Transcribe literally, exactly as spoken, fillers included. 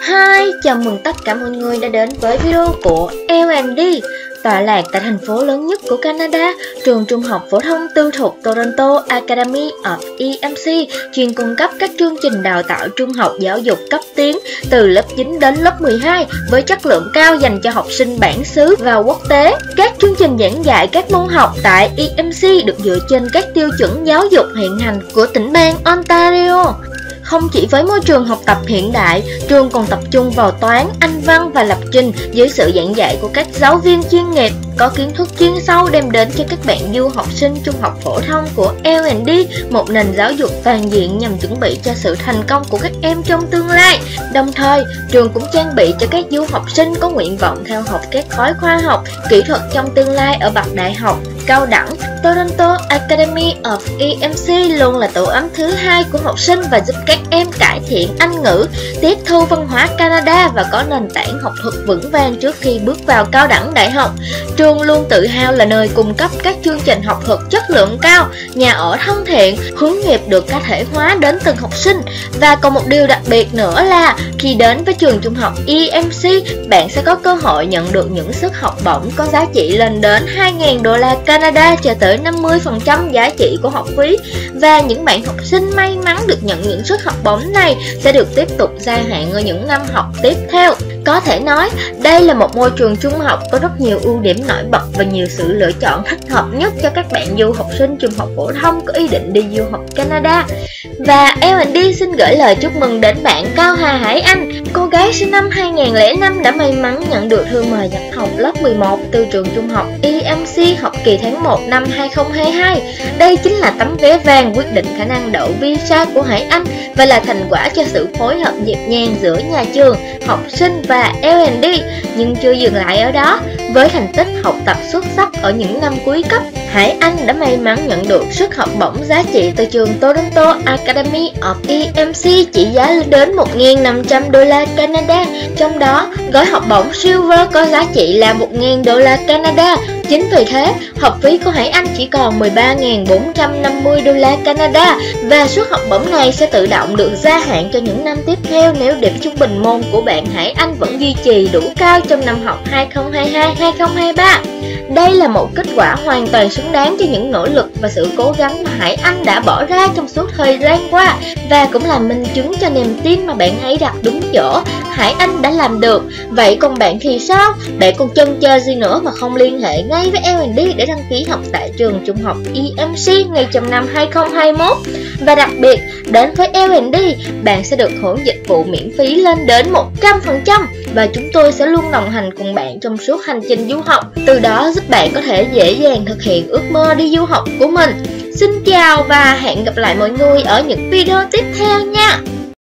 Hi, chào mừng tất cả mọi người đã đến với video của lờ and đê. Tọa lạc tại thành phố lớn nhất của Canada, trường trung học phổ thông tư thục Toronto Academy of e em xê chuyên cung cấp các chương trình đào tạo trung học giáo dục cấp tiến từ lớp chín đến lớp mười hai với chất lượng cao dành cho học sinh bản xứ và quốc tế. Các chương trình giảng dạy các môn học tại e em xê được dựa trên các tiêu chuẩn giáo dục hiện hành của tỉnh bang Ontario. Không chỉ với môi trường học tập hiện đại, trường còn tập trung vào toán, Anh văn và lập trình dưới sự giảng dạy của các giáo viên chuyên nghiệp, có kiến thức chuyên sâu đem đến cho các bạn du học sinh trung học phổ thông của lờ and đê một nền giáo dục toàn diện nhằm chuẩn bị cho sự thành công của các em trong tương lai. Đồng thời, trường cũng trang bị cho các du học sinh có nguyện vọng theo học các khối khoa học, kỹ thuật trong tương lai ở bậc đại học, cao đẳng. Toronto Academy of e em xê luôn là tổ ấm thứ hai của học sinh và giúp các em cải thiện Anh ngữ, tiếp thu văn hóa Canada và có nền tảng học thuật vững vàng trước khi bước vào cao đẳng đại học. Trường luôn tự hào là nơi cung cấp các chương trình học thuật chất lượng cao, nhà ở thân thiện, hướng nghiệp được cá thể hóa đến từng học sinh. Và còn một điều đặc biệt nữa là khi đến với trường trung học e em xê, bạn sẽ có cơ hội nhận được những suất học bổng có giá trị lên đến hai nghìn đô la Canada cho tới năm mươi phần trăm giá trị của học phí. Và những bạn học sinh may mắn được nhận những suất học bổng này sẽ được tiếp tục gia hạn ở những năm học tiếp theo. Có thể nói, đây là một môi trường trung học có rất nhiều ưu điểm nổi bật và nhiều sự lựa chọn thích hợp nhất cho các bạn du học sinh trung học phổ thông có ý định đi du học Canada. Và lờ and đê xin gửi lời chúc mừng đến bạn Cao Hà Hải Anh, cô gái sinh năm hai nghìn lẻ năm đã may mắn nhận được thư mời nhập học lớp mười một từ trường trung học e em xê học kỳ tháng một năm hai không hai hai. Đây chính là tấm vé vàng quyết định khả năng đậu visa của Hải Anh và là thành quả cho sự phối hợp nhịp nhàng giữa nhà trường, học sinh và lờ and đê. Nhưng chưa dừng lại ở đó, với thành tích học tập xuất sắc ở những năm cuối cấp, Hải Anh đã may mắn nhận được suất học bổng giá trị từ trường Toronto Academy of e em xê trị giá lên đến một nghìn năm trăm đô la Canada. Trong đó, gói học bổng Silver có giá trị là một nghìn đô la Canada. Chính vì thế, học phí của Hải Anh chỉ còn mười ba nghìn bốn trăm năm mươi đô la Canada và suất học bổng này sẽ tự động được gia hạn cho những năm tiếp theo nếu điểm trung bình môn của bạn Hải Anh vẫn duy trì đủ cao trong năm học hai không hai hai hai không hai ba. Đây là một kết quả hoàn toàn xứng đáng cho những nỗ lực và sự cố gắng mà Hải Anh đã bỏ ra trong suốt thời gian qua và cũng là minh chứng cho niềm tin mà bạn ấy đặt đúng chỗ. Hải Anh đã làm được. Vậy còn bạn thì sao? Bạn còn chần chờ gì nữa mà không liên hệ ngay với lờ and đê để đăng ký học tại trường trung học e em xê ngay trong năm hai không hai mốt? Và đặc biệt, đến với lờ and đê, bạn sẽ được hưởng dịch vụ miễn phí lên đến một trăm phần trăm và chúng tôi sẽ luôn đồng hành cùng bạn trong suốt hành trình du học. Từ đó giúp bạn có thể dễ dàng thực hiện ước mơ đi du học của mình. Xin chào và hẹn gặp lại mọi người ở những video tiếp theo nha!